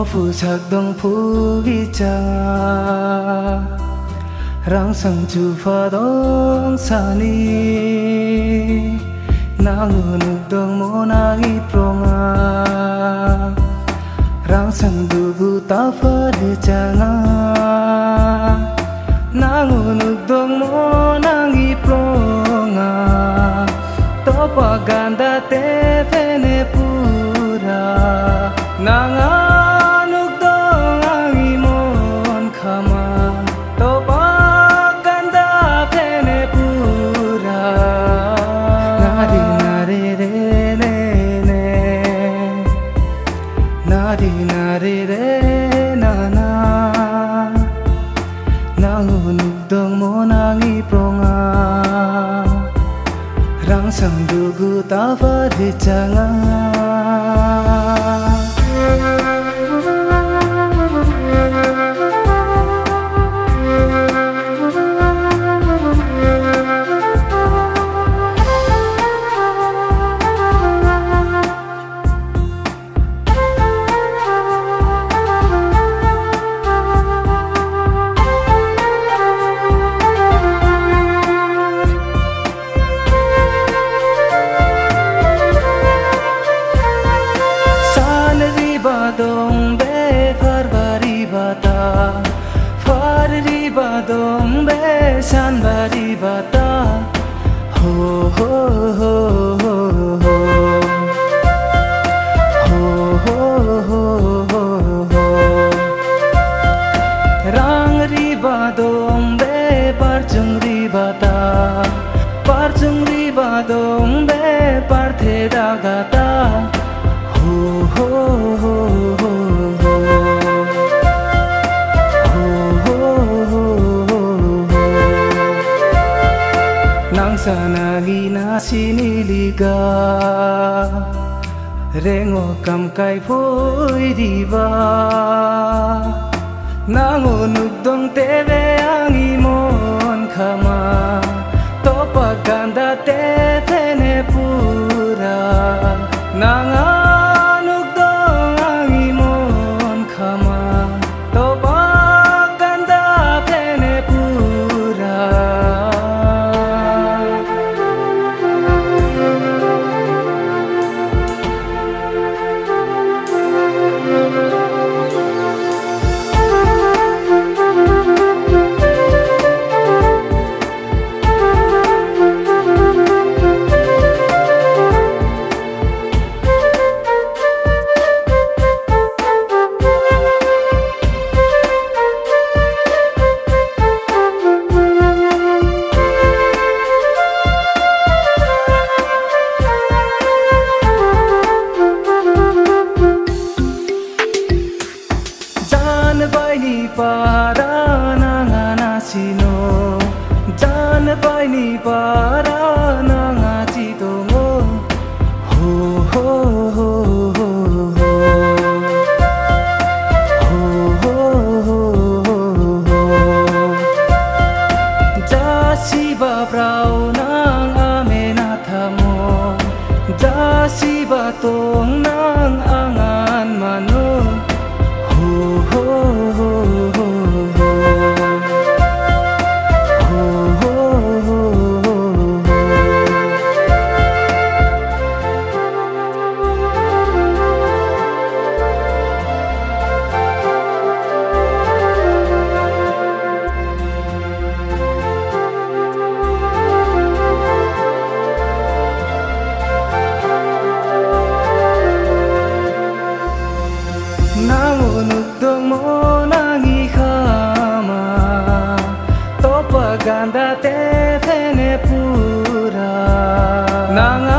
Fusak dong pugi changa rang sang chu pha dong sani nangunuk dong monangi pronga rang sang dugu ta pha de changa nangunuk dong monangi pronga topa ganda te pene pura nanga Nari nari re na na nangunuk dong monangi pronga rang sang dugu ta pha de changa dong be farbari bata farri badong be sanbari bata ho ho ho ho ho ho ho ho ho ho rang ri badong be parchung ri badong be parthe dagata ho ho ho sanagi na siniliga rengo kam kai phoi diba nangunuk dong tebe angi mon khama topa ganda te pene pura nanganuk dong angi mon khama topa ganda pene pura para nanga sino jan pai ni para nanga chidongo ho ho ho ho ho ho ho ho jasi ba brau nang amena thamo jasi ba tong nang angan mano ho ho ho nangunuk dong monangi khama topa ganda te pene pura nanga